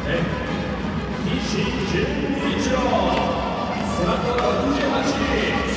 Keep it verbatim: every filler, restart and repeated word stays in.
え西準備場背番号ろくじゅうはち